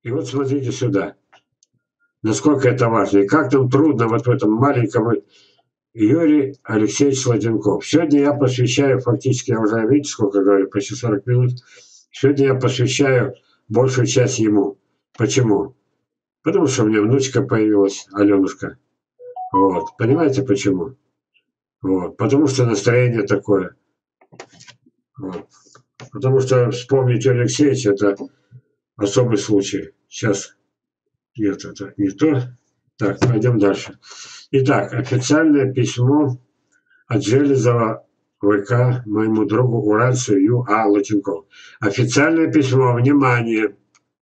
И вот смотрите сюда, насколько это важно. И как нам трудно вот в этом маленьком Юрий Алексеевич Латенков. Сегодня я посвящаю, фактически, я уже, видите, сколько говорю, почти 40 минут. Сегодня я посвящаю большую часть ему. Почему? Потому что у меня внучка появилась, Аленушка. Вот. Понимаете почему? Вот. Потому что настроение такое. Вот. Потому что вспомнить Юрия Алексеевича — это особый случай. Сейчас нет, это не то. Так, пойдем дальше. Итак, официальное письмо от Железова ВК моему другу Уральцу Ю.А. Латенкову. Официальное письмо, внимание.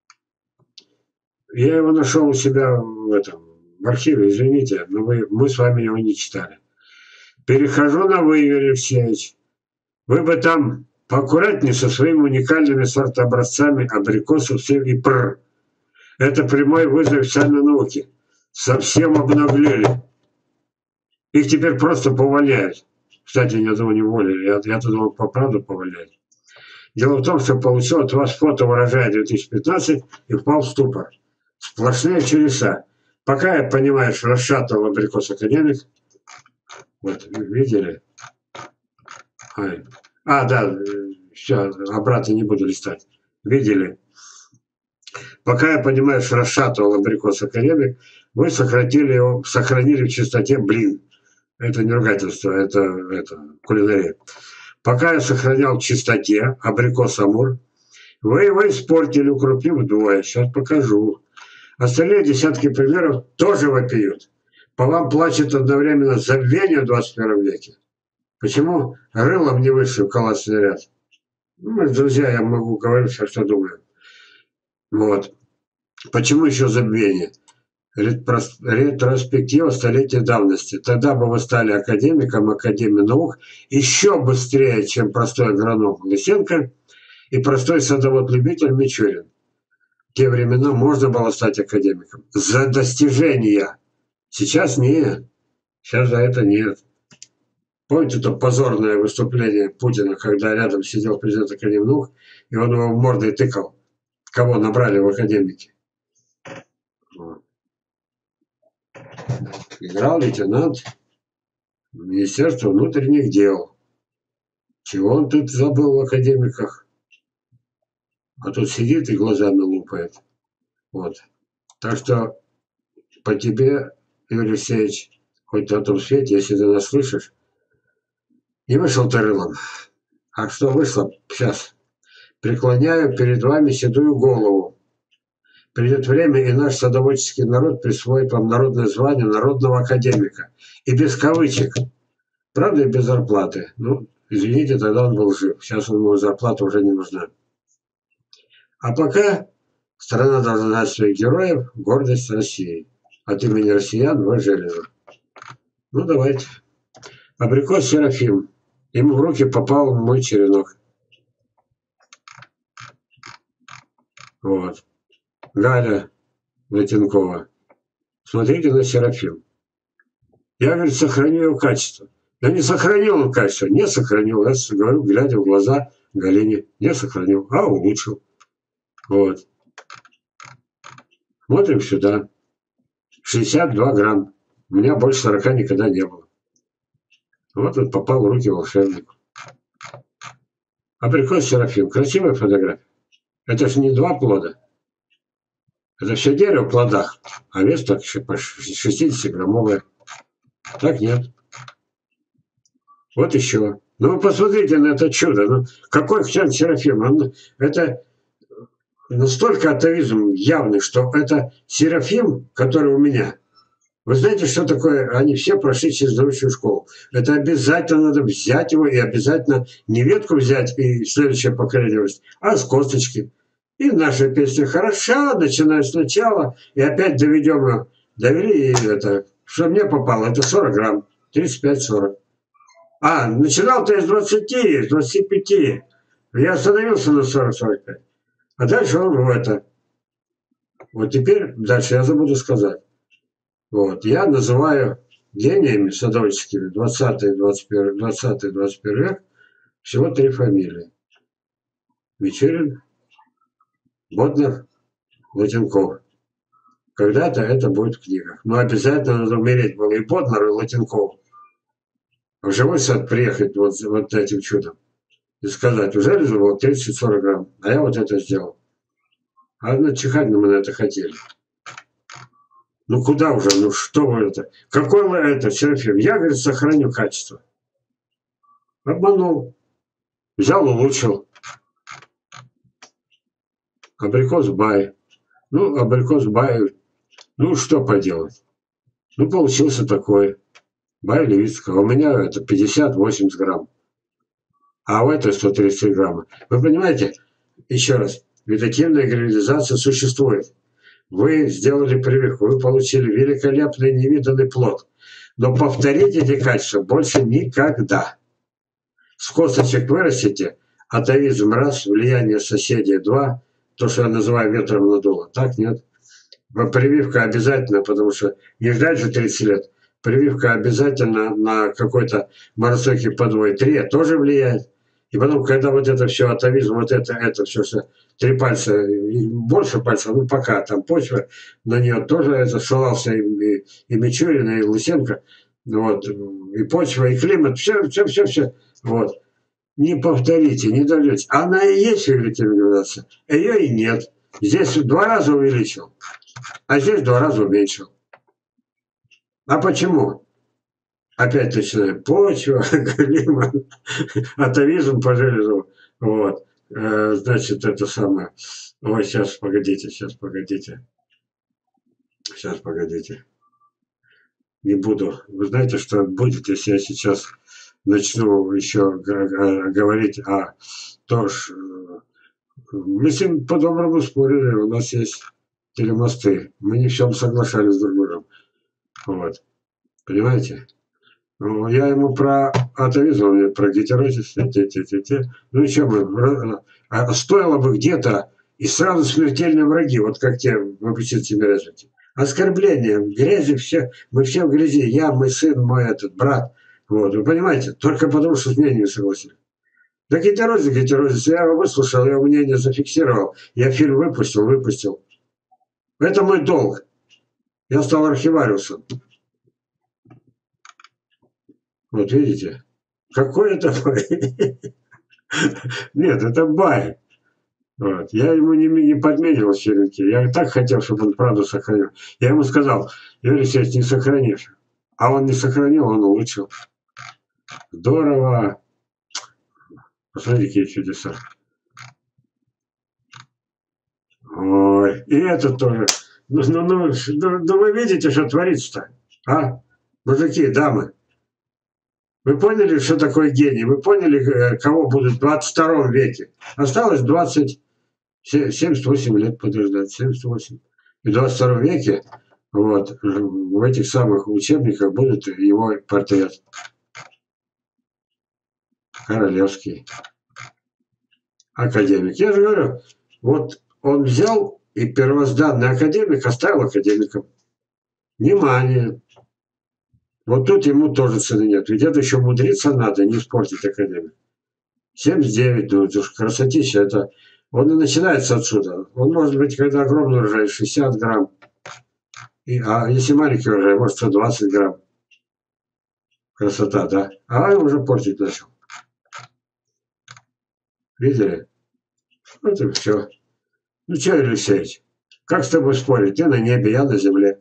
Я его нашел у себя в архиве, извините, но мы с вами его не читали. Перехожу на вы, Юрий Алексеевич. Вы бы там поаккуратнее со своими уникальными сортообразцами абрикосов и пр. Это прямой вызов официальной науки. Совсем обнаглели. Их теперь просто поваляют. Кстати, ни одного не уволили. Я-то думал, по правду поваляют. Дело в том, что получил от вас фото урожая 2015 и впал в ступор. Сплошные чудеса. Пока я, понимаешь, расшатывал абрикос академик. Вот, видели? Да, все, обратно не буду листать. Видели? Пока я, понимаешь, расшатывал абрикос академик, вы сохранили в чистоте, это не ругательство, это кулинария. Пока я сохранял в чистоте абрикос Амур, вы его испортили, укрупнив вдвое. Сейчас покажу. Остальные десятки примеров тоже вопиют. По вам плачет одновременно забвение в 21 веке. Почему рылом не вышли в классный ряд? Ну, друзья, я могу говорить все, что думаю. Вот. Почему еще забвение? Ретроспектива столетия давности. Тогда бы вы стали академиком Академии наук еще быстрее, чем простой агроном Лысенко и простой садовод-любитель Мичурин. В те времена можно было стать академиком. За достижения. Сейчас нет. Сейчас за это нет. Помните то позорное выступление Путина, когда рядом сидел президент Академии наук, и он его мордой тыкал, кого набрали в академике? Генерал-лейтенант Министерства внутренних дел. Чего он тут забыл в академиках? А тут сидит и глазами лупает. Вот. Так что по тебе, Юрий Алексеевич, хоть на том свете, если ты нас слышишь, не вышел ты рылом. А что вышло? Сейчас. Преклоняю перед вами седую голову. Придет время, и наш садоводческий народ присвоит вам народное звание народного академика. И без кавычек. Правда, и без зарплаты. Ну, извините, тогда он был жив. Сейчас ему зарплата уже не нужна. А пока страна должна знать своих героев, гордость России. От имени россиян В. Железов. Ну, давайте. Абрикос Серафим. Ему в руки попал мой черенок. Вот. Галя Латенкова. Смотрите на Серафим. Я, говорит, сохраню его качество. Я не сохранил его качество. Не сохранил. Я говорю, глядя в глаза Галине. Не сохранил, а улучшил. Вот. Смотрим сюда. 62 грамм. У меня больше 40 никогда не было. Вот он попал в руки волшебнику. Абрикос Серафим. Красивая фотография. Это же не два плода. Это все дерево в плодах. А вес так 60-граммовое. Так нет. Вот еще. Ну, вы посмотрите на это чудо. Ну, какой хрен Серафим? Это настолько атовизм явный, что это Серафим, который у меня. Вы знаете, что такое? Они все прошли через научную школу. Это обязательно надо взять его, и обязательно не ветку взять и следующее поколение, а с косточки. И наша песня хороша, начиная сначала, и опять доведем ее. Довели, и это, что мне попало, это 40 грамм, 35-40. Начинал-то из 20, из 25. Я остановился на 40-45. А дальше он в это. Вот теперь дальше я забуду сказать. Вот. Я называю гениями садоводческими 20-21 век всего 3 фамилии. Мичурин, Боднер, Латенков. Когда-то это будет в книгах. Но обязательно надо умереть было и Боднар, и Латенков. В живой сад приехать вот этим чудом. И сказать, уже было 30-40 грамм, а я вот это сделал. А чихать мы на это хотели. Ну куда уже, ну что вы это? Какой вы это, Серафим? Я, говорит, сохраню качество. Обманул. Взял, улучшил. Абрикос бай. Ну, абрикос бай. Ну, что поделать? Ну, получился такой. Бай Левицкого. У меня это 50-80 грамм. А у этой 130 грамм. Вы понимаете, еще раз, вегетативная гранулизация существует. Вы сделали прививку, вы получили великолепный невиданный плод. Но повторить эти качества больше никогда. С косточек вырастите, атовизм раз, влияние соседей два, то, что я называю ветром надуло. Так, нет? Прививка обязательно, потому что не ждать же 30 лет. Прививка обязательно на какой-то морозокий подвой 3 тоже влияет. И потом, когда вот это все, атовизм, вот это все, что 3 пальца, больше пальцев, ну пока там почва, на нее тоже ссылался и Мичурин, и Лысенко, вот, и почва, и климат, все. Вот. Не повторите, не дождетесь. Она и есть вегетативная, ее и нет. Здесь в 2 раза увеличил, а здесь в 2 раза уменьшил. А почему? Опять начинаем. Почва, климат, атовизм по железу. Вот. Значит, это самое. Ой, сейчас, погодите. Сейчас, погодите. Не буду. Вы знаете, что будет, если я сейчас начну еще говорить о том, что мы с ним по-доброму спорили, у нас есть телемосты. Мы не всем соглашались друг с другом. Вот. Понимаете? Ну, я ему про атовизм, про гетерозис, ну и что мы, стоило бы где-то и сразу смертельные враги, вот как те в обучите мережете. Оскорбления, в грязи все, мы все в грязи, я, мой сын, мой этот брат. Вот, вы понимаете? Только потому, что с мнением не согласились. Да гетерозис, я его выслушал, я его мнение зафиксировал, я фильм выпустил. Это мой долг. Я стал архивариусом. Вот видите? Какой это бай? Нет, это бай. Вот. Я ему не подменил черенки. Я так хотел, чтобы он правду сохранил. Я ему сказал, Юрий Алексеевич, не сохранишь. А он не сохранил, он улучшил. Здорово. Посмотрите, какие чудеса. Ой, и это тоже. Ну вы видите, что творится-то? А? Мужики, дамы. Вы поняли, что такое гений? Вы поняли, кого будут в 22 веке? Осталось 78 лет подождать, 78. И в 22 веке вот, в этих самых учебниках будет его портрет. Королевский. Академик. Я же говорю, вот он взял и первозданный академик оставил академиком. Внимание! Вот тут ему тоже цены нет. Ведь это еще мудриться надо, не испортить академик. 79, ну это уж красотища. Это, он и начинается отсюда. Он может быть, когда огромный урожай, 60 грамм. А если маленький урожай, может 120 грамм. Красота, да? А уже портить начал. Видели? Вот и все. Ну что, Юрий Алексеевич, как с тобой спорить? Ты на небе, я на земле.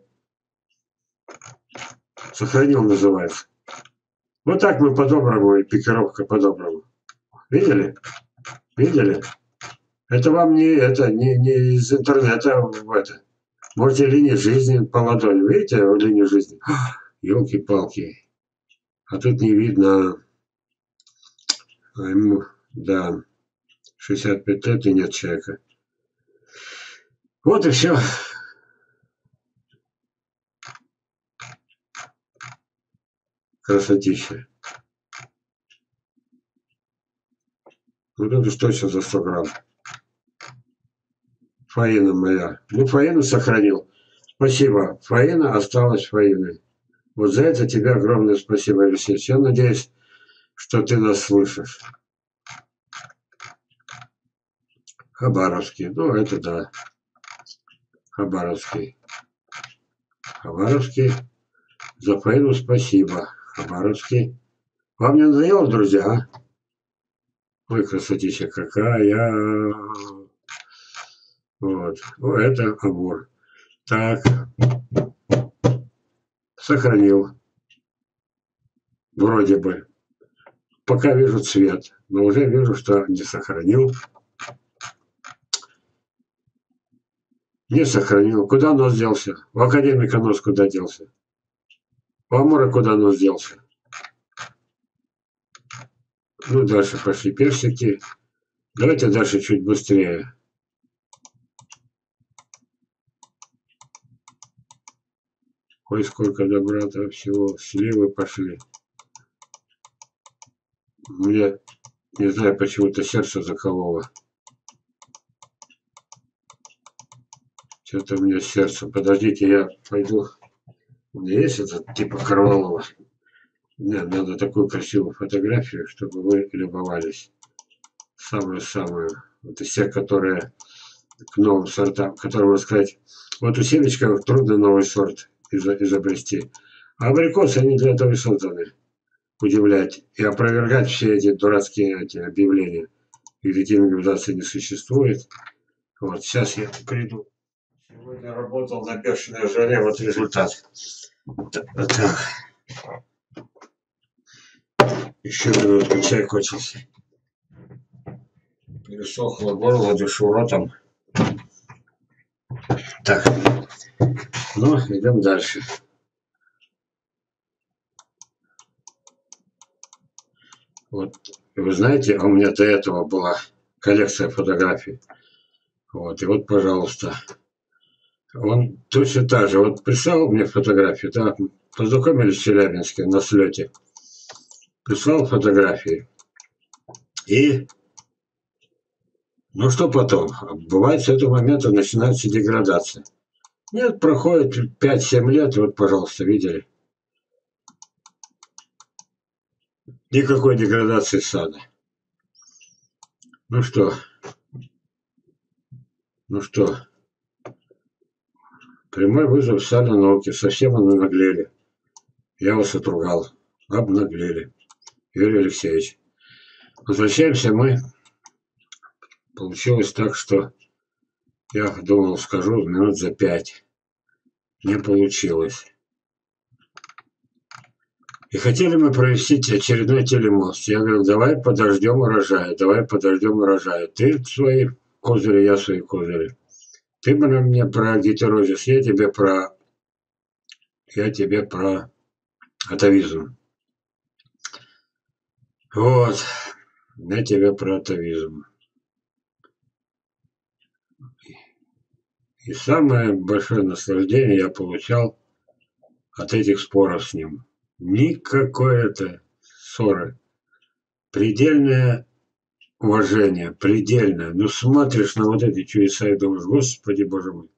Сохранил, называется. Вот так мы по-доброму, и пикировка по-доброму. Видели? Видели? Это вам не из интернета в это. Можете линии жизни по ладони. Видите линию жизни? Елки-палки. А тут не видно. А ему, да, 65 лет и нет человека. Вот и все. Красотища. Вот это что сейчас за 100 грамм? Фаина моя. Ну, Фаину сохранил. Спасибо. Фаина осталась Фаиной. Вот за это тебе огромное спасибо, Алексей. Я надеюсь, что ты нас слышишь. Хабаровский. Ну, это да. Хабаровский. Хабаровский. За фейну спасибо. Хабаровский. Вам не надоело, друзья, а? Ой, красотища какая. Вот. О, это Амур. Так. Сохранил. Вроде бы. Пока вижу цвет, но уже вижу, что не сохранил. Не сохранил. Куда нос делся? У академика нос куда делся? У Амура куда нос делся? Ну, дальше пошли персики. Давайте дальше чуть быстрее. Ой, сколько добра-то всего. Сливы пошли. Мне, не знаю, почему-то сердце закололо. Что-то у меня сердце. Подождите, я пойду. У меня есть этот типа Корвалова. Мне надо такую красивую фотографию, чтобы вы любовались. Самую-самую. Вот из тех, которые к новым сортам, которые, можно сказать, вот у семечка трудно новый сорт изобрести. А абрикосы, они для этого и созданы. Удивлять и опровергать все эти дурацкие эти объявления. И легитимизации не существует. Вот, сейчас я приду. Сегодня работал на бешеной жаре, вот результат. Так. Еще минутку, чай кончился. Пересохло горло, дышу ротом. Так. Ну, идем дальше. Вот, вы знаете, у меня до этого была коллекция фотографий. Вот, и вот, пожалуйста. Он точно так же. Вот прислал мне фотографию, да, познакомились в Челябинске на слете. Прислал фотографии. И, ну что потом? Бывает, с этого момента начинается деградация. Нет, проходит 5-7 лет, вот, пожалуйста, видели? Никакой деградации сада. Ну что? Ну что? Прямой вызов сада науки. Совсем обнаглели. Я вас отругал. Обнаглели. Юрий Алексеевич. Возвращаемся мы. Получилось так, что я думал, скажу минут за 5. Не получилось. И хотели мы провести очередной телемост. Я говорю, давай подождем урожая, давай подождем урожая. Ты свои козыри, я свои козыри. Ты мне про гетерозис, я тебе про атовизм. Вот, я тебе про атовизм. И самое большое наслаждение я получал от этих споров с ним. Никакой это ссоры. Предельное уважение, предельное. Ну смотришь на вот эти чудеса и думаешь, господи боже мой.